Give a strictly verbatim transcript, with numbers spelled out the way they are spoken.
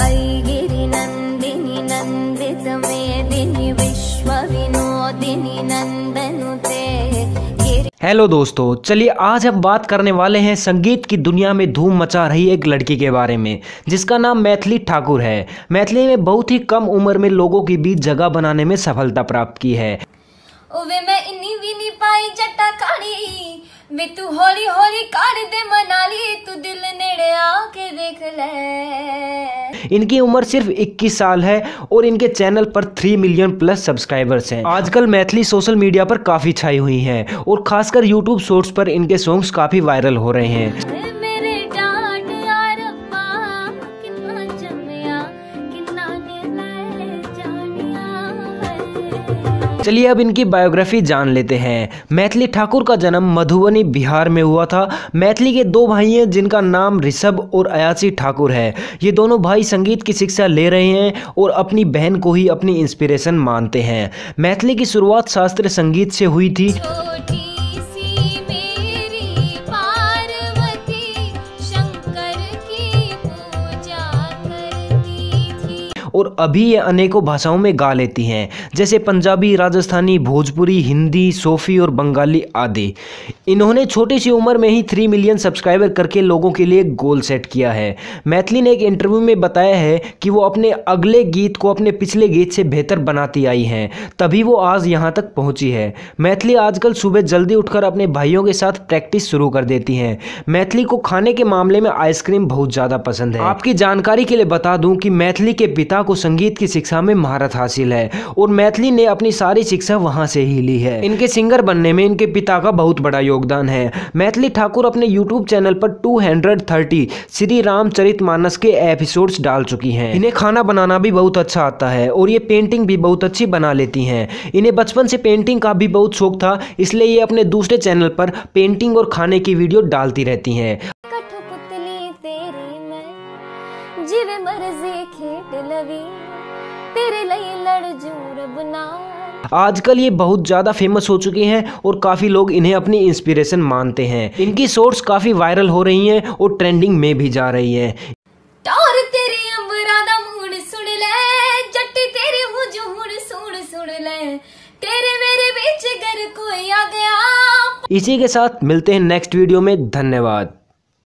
ऐगिरि नंदिनी नंदित मेदिनी विश्व विनोदिनी नंदनुते। हेलो दोस्तों, चलिए आज हम बात करने वाले हैं संगीत की दुनिया में धूम मचा रही एक लड़की के बारे में जिसका नाम मैथिली ठाकुर है। मैथिली ने बहुत ही कम उम्र में लोगों के बीच जगह बनाने में सफलता प्राप्त की है। ओवे मैं इन्नी भी नहीं पाई जट्टा काड़ी वे तू होली होली काढ़ दे मनाली तू दिल नेड़े आके देख ले। इनकी उम्र सिर्फ इक्कीस साल है और इनके चैनल पर तीन मिलियन प्लस सब्सक्राइबर्स हैं। आजकल मैथिली सोशल मीडिया पर काफी छाई हुई हैं और खासकर यूट्यूब शॉर्ट्स पर इनके सॉन्ग्स काफी वायरल हो रहे हैं। चलिए अब इनकी बायोग्राफी जान लेते हैं। मैथिली ठाकुर का जन्म मधुबनी बिहार में हुआ था। मैथिली के दो भाई हैं जिनका नाम ऋषभ और अयाची ठाकुर है। ये दोनों भाई संगीत की शिक्षा ले रहे हैं और अपनी बहन को ही अपनी इंस्पिरेशन मानते हैं। मैथिली की शुरुआत शास्त्रीय संगीत से हुई थी और अभी ये अनेकों भाषाओं में गा लेती हैं, जैसे पंजाबी, राजस्थानी, भोजपुरी, हिंदी, सोफी और बंगाली आदि। इन्होंने छोटी सी उम्र में ही तीन मिलियन सब्सक्राइबर करके लोगों के लिए एक गोल सेट किया है। मैथिली ने एक इंटरव्यू में बताया है कि वो अपने अगले गीत को अपने पिछले गीत से बेहतर बनाती आई हैं, तभी वो आज यहाँ तक पहुँची है। मैथिली आजकल सुबह जल्दी उठकर अपने भाइयों के साथ प्रैक्टिस शुरू कर देती हैं। मैथिली को खाने के मामले में आइसक्रीम बहुत ज़्यादा पसंद है। आपकी जानकारी के लिए बता दूँ कि मैथिली के पिता को संगीत की शिक्षा में महारत हासिल है और मैथिली ने अपनी सारी शिक्षा वहां से ही ली है। इनके सिंगर बनने में इनके पिता का बहुत बड़ा योगदान है। मैथिली ठाकुर अपने यूट्यूब चैनल पर दो सौ तीस श्री रामचरितमानस के एपिसोड्स डाल चुकी हैं। इन्हें खाना बनाना भी बहुत अच्छा आता है और ये पेंटिंग भी बहुत अच्छी बना लेती हैं। इन्हें बचपन से पेंटिंग का भी बहुत शौक था, इसलिए ये अपने दूसरे चैनल पर पेंटिंग और खाने की वीडियो डालती रहती हैं। जिवे मर्जी खेड लवी तेरे लिए लड़ जूर बना। आजकल ये बहुत ज़्यादा फेमस हो चुकी हैं और काफ़ी लोग इन्हें अपनी इंस्पिरेशन मानते हैं। इनकी शॉर्ट्स काफ़ी वायरल हो रही हैं और ट्रेंडिंग में भी जा रही हैं। टौर तेरी अंबरा दा मूड सुन ले जट्टी तेरी हुजूर सुन सुन ले तेरे मेरे बीच घर कोई आ गया। इसी के साथ मिलते हैं नेक्स्ट वीडियो में। धन्यवाद।